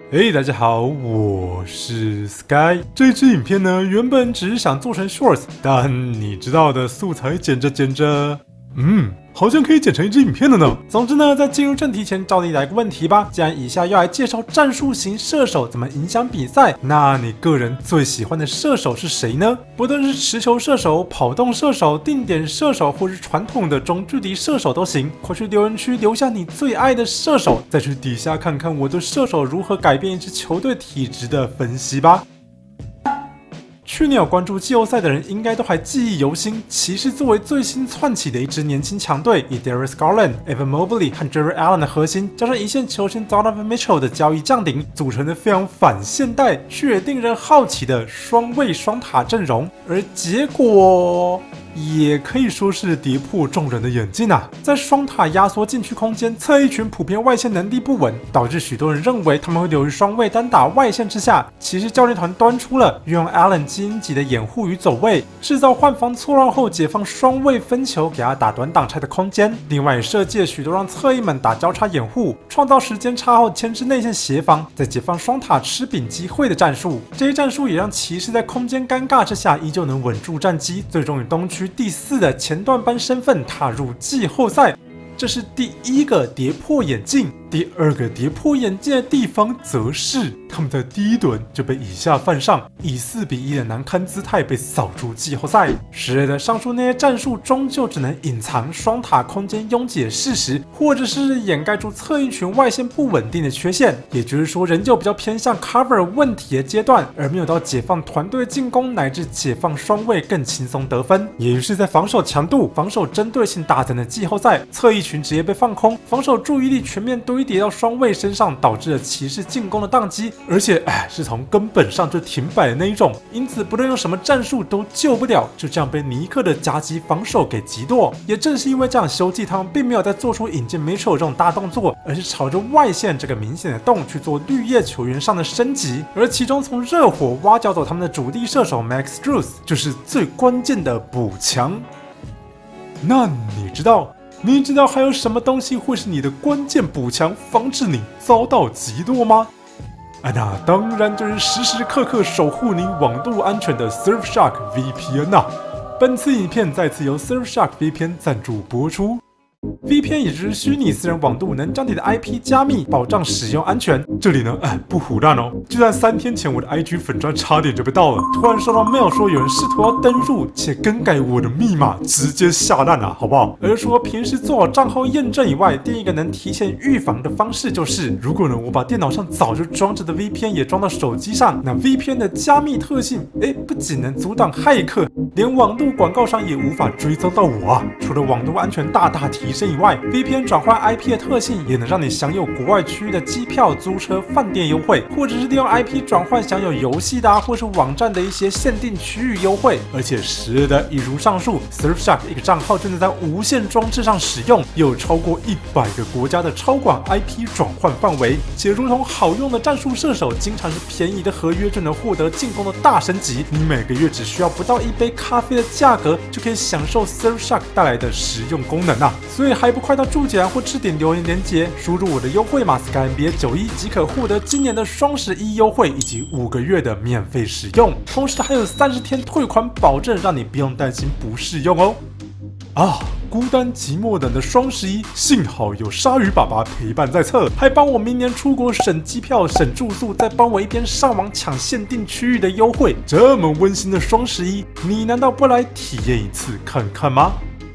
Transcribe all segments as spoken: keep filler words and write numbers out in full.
嘿、hey, 大家好，我是 Sky。这支影片呢，原本只是想做成 Shorts， 但你知道的，素材剪着剪着，嗯，好像可以剪成一支影片了呢。总之呢，在进入正题前，照例来个问题吧。既然以下要来介绍战术型射手怎么影响比赛，那你个人最喜欢的射手是谁呢？不论是持球射手、跑动射手、定点射手，或是传统的中距离射手都行。快去留言区留下你最爱的射手，再去底下看看我对射手如何改变一支球队体质的分析吧。去年有关注季后赛的人应该都还记忆犹新，骑士作为最新窜起的一支年轻强队，以 Darius Garland、Evan Mobley 和 Jarrett Allen 的核心，加上一线球星 Donovan Mitchell 的交易降临，组成的非常反现代却也令人好奇的双卫双塔阵容，而结果也可以说是跌破众人的眼镜啊！在双塔压缩禁区空间，侧翼群普遍外线能力不稳，导致许多人认为他们会流于双卫单打外线之下。骑士教练团端出了运用 Allen 基因级的掩护与走位，制造换防错乱后解放双卫分球，给他打短挡拆的空间。另外也设计了许多让侧翼们打交叉掩护，创造时间差后牵制内线协防，再解放双塔吃饼机会的战术。这些战术也让骑士在空间尴尬之下，依旧能稳住战机，最终以东区第四的前段班身份踏入季后赛。这是第一个跌破眼镜。第二个跌破眼镜的地方，则是他们在第一轮就被以下犯上，以四比一的难堪姿态被扫出季后赛。实际的上述那些战术，终究只能隐藏双塔空间拥挤的事实，或者是掩盖住侧翼群外线不稳定的缺陷。也就是说，仍旧比较偏向 cover 问题的阶段，而没有到解放团队进攻乃至解放双卫更轻松得分。也就是在防守强度、防守针对性大增的季后赛，侧翼群直接被放空，防守注意力全面堆叠到双卫身上，导致了骑士进攻的宕机，而且哎是从根本上就停摆的那一种。因此不论用什么战术都救不了，就这样被尼克的夹击防守给击落。也正是因为这样，休季他们并没有在做出引进 Mitchell 这种大动作，而是朝着外线这个明显的洞去做绿叶球员上的升级。而其中从热火挖角走他们的主力射手 Max Strus 就是最关键的补强。那你知道？你知道还有什么东西会是你的关键补强，防止你遭到击落吗？啊，那当然就是时时刻刻守护你网络安全的 Surfshark V P N 啊！本次影片再次由 Surfshark V P N 赞助播出。V P N 也就是虚拟私人网络，能将你的 I P 加密，保障使用安全。这里呢，哎，不唬烂哦。就在三天前，我的 I G 粉专差点就被盗了，突然收到 mail 说有人试图要登入且更改我的密码，直接下烂了，好不好？而除了平时做好账号验证以外，另一个能提前预防的方式就是，如果呢我把电脑上早就装着的 V P N 也装到手机上，那 V P N 的加密特性，哎，不仅能阻挡骇客，连网络广告商也无法追踪到我啊！除了网络安全大大提升以外， V P N 转换 I P 的特性也能让你享有国外区域的机票、租车、饭店优惠，或者是利用 I P 转换享有游戏的、啊、或是网站的一些限定区域优惠。而且是的，一如上述 ，Surfshark 一个账号就能在无线装置上使用，又有超过一百个国家的超广 I P 转换范围，且如同好用的战术射手，经常是便宜的合约就能获得进攻的大升级。你每个月只需要不到一杯咖啡的价格，就可以享受 Surfshark 带来的实用功能啊！所以还不快到注解栏或置顶留言连结，输入我的优惠码 Sky N B A 九一即可获得今年的双十一优惠以及五个月的免费使用，同时还有三十天退款保证，让你不用担心不适用哦。啊，孤单寂寞冷的双十一，幸好有鲨鱼爸爸陪伴在侧，还帮我明年出国省机票、省住宿，再帮我一边上网抢限定区域的优惠。这么温馨的双十一，你难道不来体验一次看看吗？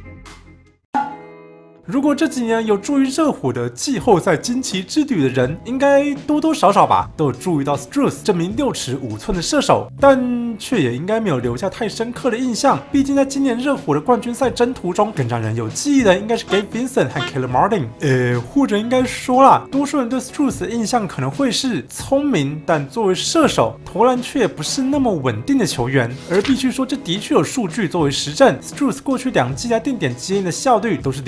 如果这几年有注意热火的季后赛惊奇之旅的人，应该多多少少吧都有注意到 Strus 这名六尺五寸的射手，但却也应该没有留下太深刻的印象。毕竟在今年热火的冠军赛征途中，更让人有记忆的应该是 Gabe Vincent 和 Caleb Martin。呃，或者应该说啦，多数人对 Strus 的印象可能会是聪明，但作为射手投篮却不是那么稳定的球员。而必须说，这的确有数据作为实证 ，Strus 过去两季在定点接应的效率都是联盟顶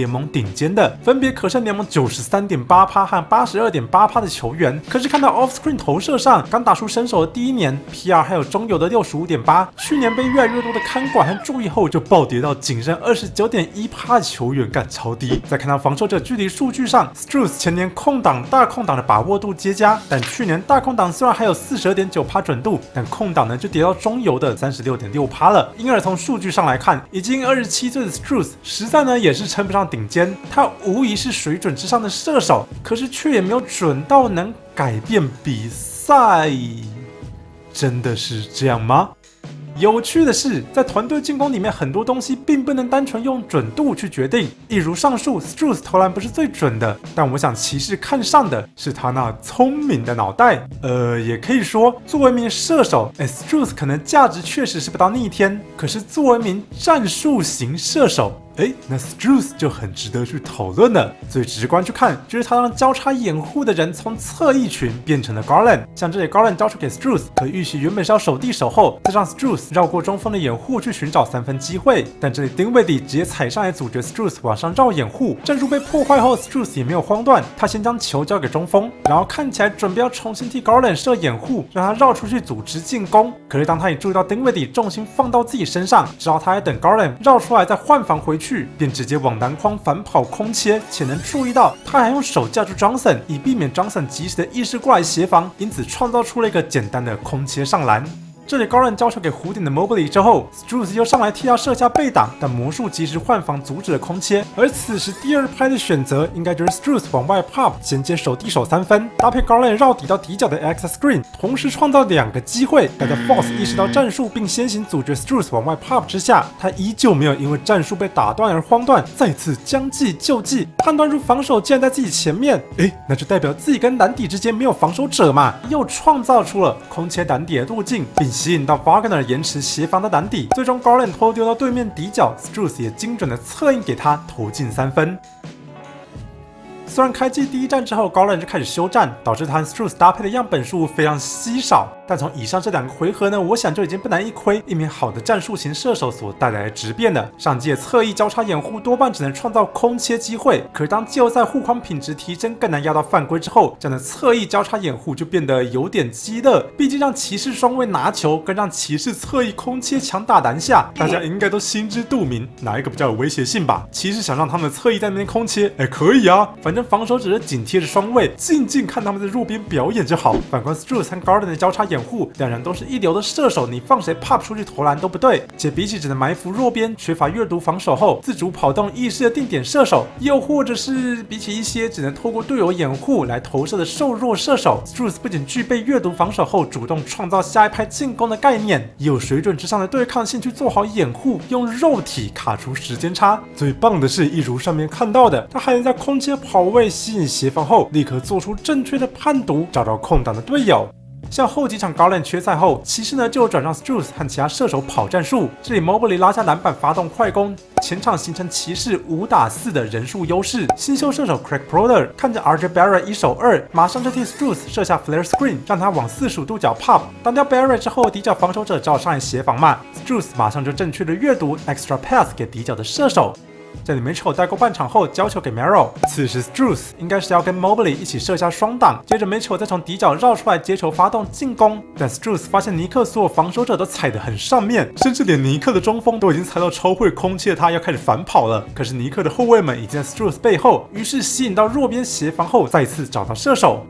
顶尖的，分别可胜联盟 九十三点八趴 和 八十二点八趴 的球员。可是看到 off screen 投射上刚打出身手的第一年 P R 还有中游的 六十五点八， 去年被越来越多的看管和注意后，就暴跌到仅剩 二十九点一趴 的球员，干超低。再看到防守者距离数据上 ，Strus 前年空档大空档的把握度接佳，但去年大空档虽然还有 四十二点九趴 准度，但空档呢就跌到中游的 三十六点六趴 了。因而从数据上来看，已经二十七岁的 Strus 实在呢也是称不上顶尖，他无疑是水准之上的射手，可是却也没有准到能改变比赛。真的是这样吗？有趣的是，在团队进攻里面，很多东西并不能单纯用准度去决定。例如上述 ，Strus 投篮不是最准的，但我想骑士看上的是他那聪明的脑袋。呃，也可以说，作为一名射手，哎 ，Strus 可能价值确实是不到逆天，可是作为一名战术型射手，哎，那 Strus 就很值得去讨论了。最直观去看，就是他让交叉掩护的人从侧翼群变成了 Garland。像这里 Garland 交出给 Strus， 可预期原本是要守地守后，再让 Strus 绕过中锋的掩护去寻找三分机会。但这里 Dinwiddie 直接踩上来阻绝 Strus 往上绕掩护，战术被破坏后 ，Strus 也没有慌乱，他先将球交给中锋，然后看起来准备要重新替 Garland 设掩护，让他绕出去组织进攻。可是当他也注意到 Dinwiddie 重心放到自己身上，知道他在等 Garland 绕出来再换防回去，便直接往篮筐反跑空切，且能注意到他还用手架住 Johnson， 以避免 Johnson 及时的意识过来协防，因此创造出了一个简单的空切上篮。这里 Garland 交球给弧顶的 Mobley 之后 ，Strus 又上来替他设下背挡，但魔术及时换防阻止了空切。而此时第二拍的选择应该就是 Strus 往外 pop 衔接手递手三分，搭配 Garland 绕底到底角的 access screen， 同时创造两个机会。但在 Fox 意识到战术并先行阻绝 Strus 往外 pop 之下，他依旧没有因为战术被打断而慌乱，再次将计就计，判断出防守竟然在自己前面，诶，那就代表自己跟篮底之间没有防守者嘛，又创造出了空切篮底的路径，并吸引到 Wagner 延迟协防的篮底，最终 Garland 偷丢到对面底角 ，Strus 也精准的策应给他投进三分。虽然开季第一战之后 ，Garland 就开始休战，导致他和 Strus 搭配的样本数非常稀少。但从以上这两个回合呢，我想就已经不难一窥一名好的战术型射手所带来的质变了。上季的侧翼交叉掩护多半只能创造空切机会，可是当季后赛护框品质提升，更难压到犯规之后，这样的侧翼交叉掩护就变得有点鸡肋。毕竟让骑士双卫拿球，跟让骑士侧翼空切强打篮下，大家应该都心知肚明，哪一个比较有威胁性吧？骑士想让他们的侧翼在那边空切，哎，可以啊，反正防守只是紧贴着双卫，静静看他们在路边表演就好。反观 Strus 和 Garland 的交叉掩护，两人都是一流的射手，你放谁 pop 出去投篮都不对。且比起只能埋伏弱边、缺乏阅读防守后自主跑动意识的定点射手，又或者是比起一些只能透过队友掩护来投射的瘦弱射手 ，Strus 不仅具备阅读防守后主动创造下一拍进攻的概念，也有水准之上的对抗性去做好掩护，用肉体卡出时间差。最棒的是，一如上面看到的，他还能在空切跑位吸引协防后，立刻做出正确的判读，找到空档的队友。像后几场 Garland 缺赛后，骑士呢就转让 Strus 和其他射手跑战术，这里 Mobley 拉下篮板发动快攻，前场形成骑士五打四的人数优势。新秀射手 Craig Porter 看着 R J Barrett 一守二，马上就替 Strus 设下 flare screen， 让他往四十五度角 pop， 挡掉 Barrett 之后，底角防守者只好上来协防嘛 ，Strus 马上就正确的阅读 extra pass 给底角的射手。这里 Mitchell 带过半场后交球给 Merrill， 此时 Strus 应该是要跟 Mobley 一起设下双挡，接着 Mitchell 再从底角绕出来接球发动进攻，但 Strus 发现尼克所有防守者都踩得很上面，甚至连尼克的中锋都已经踩到超会空切，他要开始反跑了。可是尼克的后卫们已经在 Strus 背后，于是吸引到弱边协防后再次找到射手。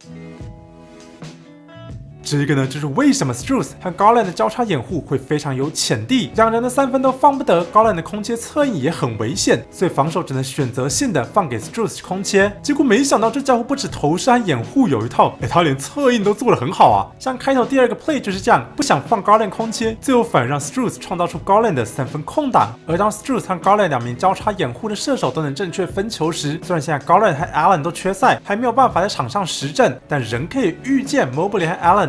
这个呢，就是为什么 Strus 和 Garland 的交叉掩护会非常有潜力，两人的三分都放不得 ，Garland 的空切策应也很危险，所以防守只能选择性的放给 Strus 空切。结果没想到这家伙不止投射和掩护有一套，哎，他连策应都做得很好啊！像开头第二个 play 就是这样，不想放 Garland 空切，最后反而让 Strus 创造出 Garland 的三分空档。而当 Strus 和 Garland 两名交叉掩护的射手都能正确分球时，虽然现在 Garland 和 Allen 都缺赛，还没有办法在场上实证，但仍可以预见 Mobley 和 Allen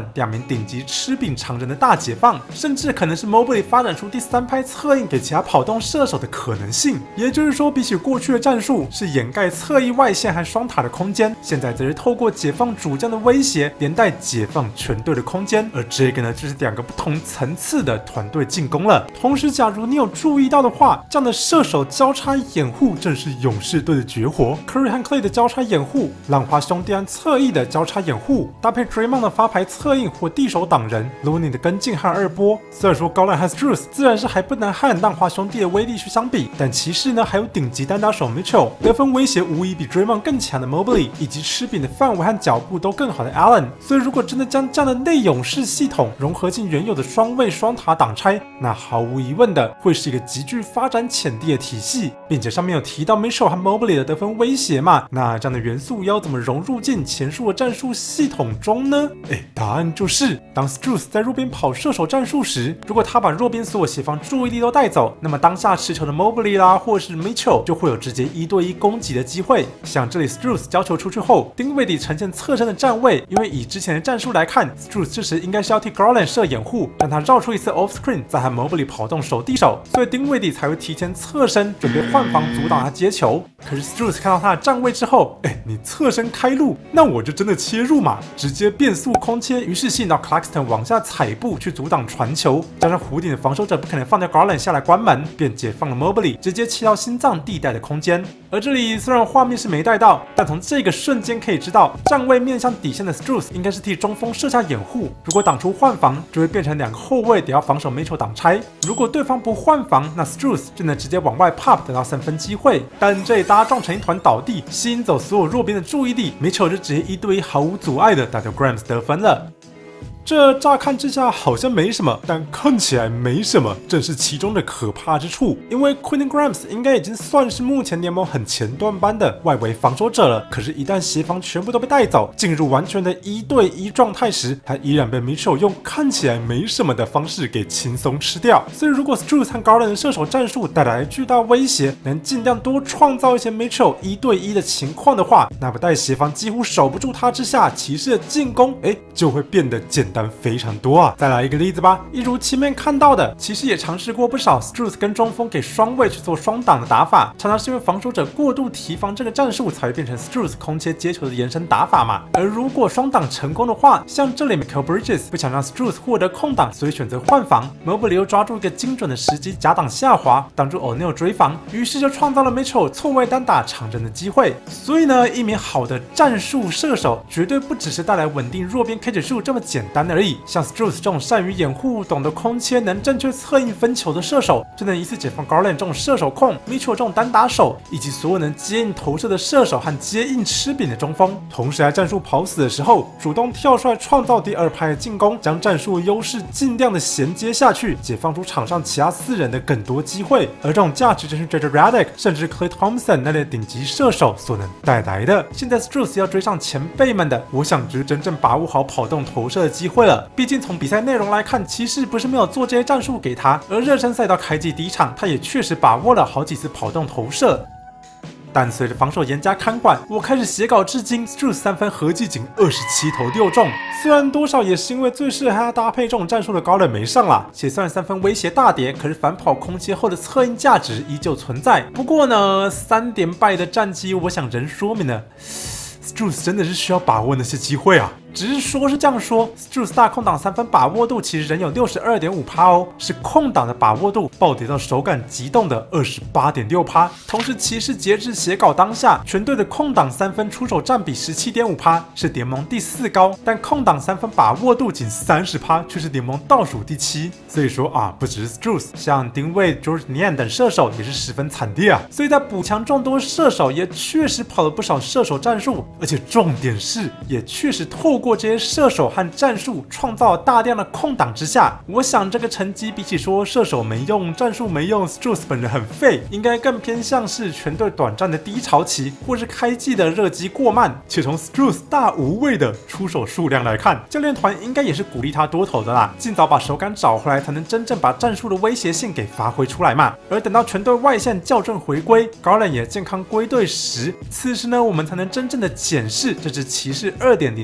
两名顶级吃饼常人的大解放，甚至可能是 Mobley 发展出第三拍侧翼给其他跑动射手的可能性。也就是说，比起过去的战术是掩盖侧翼外线和双塔的空间，现在则是透过解放主将的威胁，连带解放全队的空间。而这个呢，就是两个不同层次的团队进攻了。同时，假如你有注意到的话，这样的射手交叉掩护正是勇士队的绝活。Curry 和 Clay 的交叉掩护，浪花兄弟和侧翼的交叉掩护，搭配 Draymond 的发牌侧应或地手挡人 ，Looney 的跟进和二波。虽然说Garland和 Strus 自然是还不能和浪花兄弟的威力去相比，但骑士呢还有顶级单打手 Mitchell， 得分威胁无疑比 Draymond 更强的 Mobley， 以及吃饼的范围和脚步都更好的 Allen。所以如果真的将这样的内勇士系统融合进原有的双卫双塔挡拆，那毫无疑问的会是一个极具发展潜力的体系，并且上面有提到 Mitchell 和 Mobley 的得分威胁嘛，那这样的元素要怎么融入进前述的战术系统中呢？哎，答案就是当 Strus 在弱边跑射手战术时，如果他把弱边所有协防注意力都带走，那么当下持球的 Mobley 啦，或是 Mitchell 就会有直接一对一攻击的机会。像这里 Strus 交球出去后，丁威迪呈现侧身的站位，因为以之前的战术来看 ，Strus 这时应该是要替 Garland 设掩护，让他绕出一次 off screen， 再和 Mobley 跑动手递手，所以丁威迪才会提前侧身准备换防阻挡他接球。可是 Strus 看到他的站位之后，哎，你侧身开路，那我就真的切入嘛，直接变速空切，于是吸引到 Claxton 往下踩步去阻挡传球，加上弧顶的防守者不可能放掉 Garland 下来关门，便解放了 Mobley， 直接切到心脏地带的空间。而这里虽然画面是没带到，但从这个瞬间可以知道，站位面向底线的 Strus 应该是替中锋设下掩护，如果挡出换防，就会变成两个后卫得要防守 Mitchell 挡拆，如果对方不换防，那 Strus 就能直接往外 pop 得到三分机会，但这里大家撞成一团倒地，吸引走所有弱边的注意力 ，Mitchell 就直接一对一毫无阻碍的打掉 Grimes 得分了。这乍看之下好像没什么，但看起来没什么，正是其中的可怕之处。因为 Quentin Grimes 应该已经算是目前联盟很前段班的外围防守者了，可是，一旦协防全部都被带走，进入完全的一对一状态时，他依然被 Mitchell 用看起来没什么的方式给轻松吃掉。所以，如果 Strus 和 Garland 的射手战术带来巨大威胁，能尽量多创造一些 Mitchell 一对一的情况的话，那么在协防几乎守不住他之下，骑士的进攻哎就会变得简单非常多啊！再来一个例子吧，一如前面看到的，骑士也尝试过不少 Strus 跟中锋给双位去做双挡的打法，常常是因为防守者过度提防这个战术，才会变成 Strus 空切接球的延伸打法嘛。而如果双挡成功的话，像这里 Mikal Bridges 不想让 Strus 获得空档，所以选择换防 ，Mobley 又抓住一个精准的时机假挡下滑，挡住 O'Neal 追防，于是就创造了 Mitchell 错位单打常人的机会。所以呢，一名好的战术射手绝对不只是带来稳定弱边 catch shoot 这么简单而已。像 Strus 这种善于掩护、懂得空切、能正确策应分球的射手，就能一次解放 Garland 这种射手控、Mitchell 这种单打手，以及所有能接应投射的射手和接应吃饼的中锋。同时在战术跑死的时候，主动跳出来创造第二拍的进攻，将战术优势尽量的衔接下去，解放出场上其他四人的更多机会。而这种价值正是 J J Redick 甚至 Klay Thompson 那类顶级射手所能带来的。现在 Strus 要追上前辈们的，我想就是真正把握好跑动投射的机会了。毕竟从比赛内容来看，骑士不是没有做这些战术给他，而热身赛到开季第一场，他也确实把握了好几次跑动投射。但随着防守严加看管，我开始写稿至今 ，Strus 三分合计仅二十七投六中。虽然多少也是因为最适合他搭配这种战术的Garland没上啦，且虽然三分威胁大跌，可是反跑空切后的策应价值依旧存在。不过呢，三连败的战绩，我想仍说明了 Strus 真的是需要把握那些机会啊。只是说是这样说 ，Strus 大空档三分把握度其实仍有 百分之六十二点五 哦，是空档的把握度暴跌到手感极动的 百分之二十八点六。同时，骑士截至写稿当下，全队的空档三分出手占比 百分之十七点五，是联盟第四高，但空档三分把握度仅 百分之三十，却是联盟倒数第七。所以说啊，不只是 Strus， 像丁威、George Niang 等射手也是十分惨烈啊。所以在补强众多射手，也确实跑了不少射手战术，而且重点是，也确实透过这些射手和战术创造了大量的空档之下，我想这个成绩比起说射手没用、战术没用 ，Strus 本人很废，应该更偏向是全队短暂的低潮期，或是开季的热机过慢。且从 Strus 大无畏的出手数量来看，教练团应该也是鼓励他多投的啦，尽早把手感找回来，才能真正把战术的威胁性给发挥出来嘛。而等到全队外线校正回归 ，Garland 也健康归队时，此时呢，我们才能真正的检视这支骑士 二点零 的团队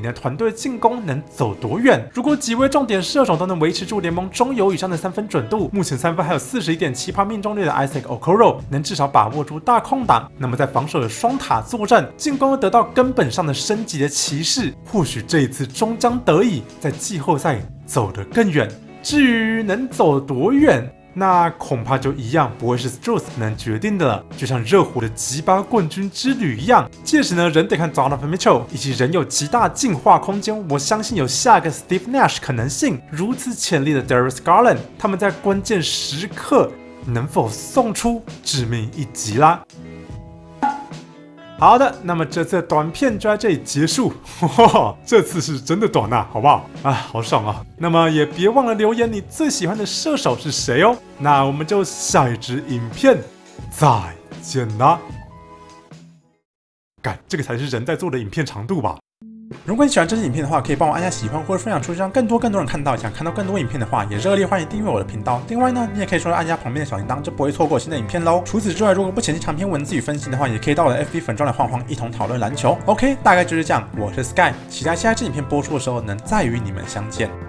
队进攻能走多远。如果几位重点射手都能维持住联盟中游以上的三分准度，目前三分还有 四十一点七趴 命中率的 Isaac Okoro 能至少把握住大空档，那么在防守有双塔作战，进攻又得到根本上的升级的骑士，或许这一次终将得以在季后赛走得更远。至于能走多远，那恐怕就一样不会是 Strus 能决定的了，就像热火的吉巴冠军之旅一样。届时呢，仍得看 Donovan Mitchell， 以及仍有极大进化空间。我相信有下个 Steve Nash 可能性。如此潜力的 Darius Garland， 他们在关键时刻能否送出致命一击啦？好的，那么这次的短片就在这里结束。呵呵，这次是真的短啊，好不好？啊，好爽啊！那么也别忘了留言你最喜欢的射手是谁哦。那我们就下一支影片再见啦！干，这个才是人在做的影片长度吧？如果你喜欢这支影片的话，可以帮我按下喜欢或者分享出去，让更多更多人看到。想看到更多影片的话，也热烈欢迎订阅我的频道。另外呢，你也可以说按下旁边的小铃铛，就不会错过新的影片喽。除此之外，如果不嫌弃长篇文字与分析的话，也可以到我的 F B 粉专来晃晃，一同讨论篮球。OK， 大概就是这样。我是 Sky， 期待下一支影片播出的时候能再与你们相见。